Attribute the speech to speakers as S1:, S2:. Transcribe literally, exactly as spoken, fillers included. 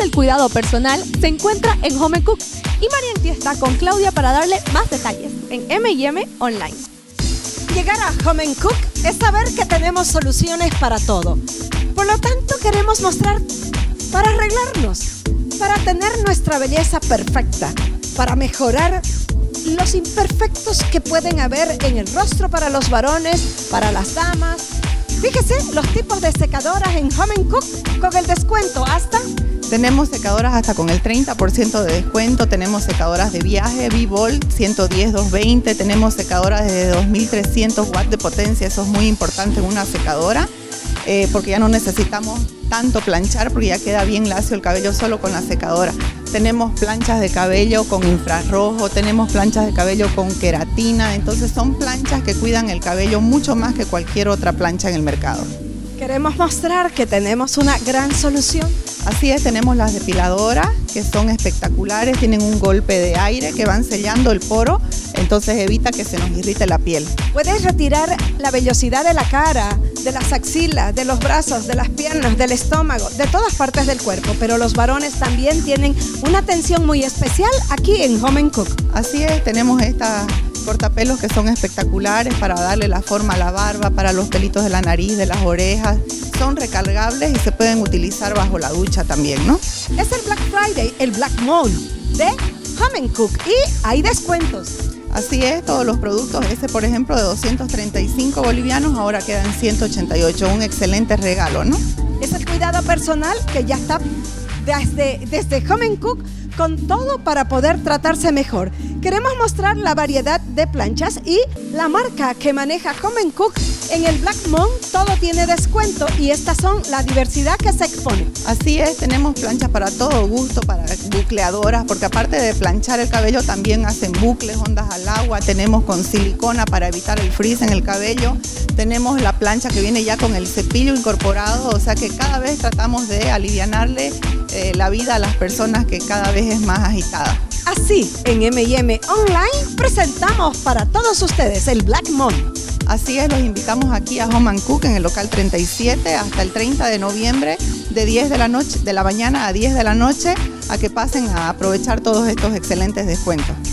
S1: del cuidado personal se encuentra en Home and Cook y Marianty está con Claudia para darle más detalles en eme y eme Online.
S2: Llegar a Home and Cook es saber que tenemos soluciones para todo. Por lo tanto, queremos mostrar para arreglarnos, para tener nuestra belleza perfecta, para mejorar los imperfectos que pueden haber en el rostro para los varones, para las damas. Fíjese los tipos de secadoras en Home and Cook con el descuento hasta...
S3: Tenemos secadoras hasta con el treinta por ciento de descuento, tenemos secadoras de viaje, V-Volt, ciento diez, doscientos veinte, tenemos secadoras de dos mil trescientos watts de potencia, eso es muy importante en una secadora, eh, porque ya no necesitamos tanto planchar, porque ya queda bien lacio el cabello solo con la secadora. Tenemos planchas de cabello con infrarrojo, tenemos planchas de cabello con queratina, entonces son planchas que cuidan el cabello mucho más que cualquier otra plancha en el mercado.
S2: Queremos mostrar que tenemos una gran solución.
S3: Así es, tenemos las depiladoras que son espectaculares, tienen un golpe de aire que van sellando el poro, entonces evita que se nos irrite la piel.
S2: Puedes retirar la vellosidad de la cara, de las axilas, de los brazos, de las piernas, del estómago, de todas partes del cuerpo, pero los varones también tienen una atención muy especial aquí en Home and Cook.
S3: Así es, tenemos estas cortapelos que son espectaculares para darle la forma a la barba, para los pelitos de la nariz, de las orejas. Son recargables y se pueden utilizar bajo la ducha también, ¿no?
S2: Es el Black Friday, el Black Month de Home and Cook y hay descuentos.
S3: Así es, todos los productos, este por ejemplo de doscientos treinta y cinco bolivianos ahora quedan ciento ochenta y ocho, un excelente regalo, ¿no?
S2: Es el cuidado personal que ya está desde, desde Home and Cook con todo para poder tratarse mejor. Queremos mostrar la variedad de planchas y la marca que maneja Home and Cook en el Black Month, todo tiene descuento y estas son la diversidad que se expone.
S3: Así es, tenemos planchas para todo gusto, para bucleadoras, porque aparte de planchar el cabello también hacen bucles, ondas al agua, tenemos con silicona para evitar el frizz en el cabello, tenemos la plancha que viene ya con el cepillo incorporado, o sea que cada vez tratamos de alivianarle eh, la vida a las personas que cada vez es más agitada.
S2: Así, en eme y eme Online presentamos para todos ustedes el Black Month.
S3: Así es, los invitamos aquí a Home and Cook en el local treinta y siete hasta el treinta de noviembre de diez de la noche, de la mañana a diez de la noche, a que pasen a aprovechar todos estos excelentes descuentos.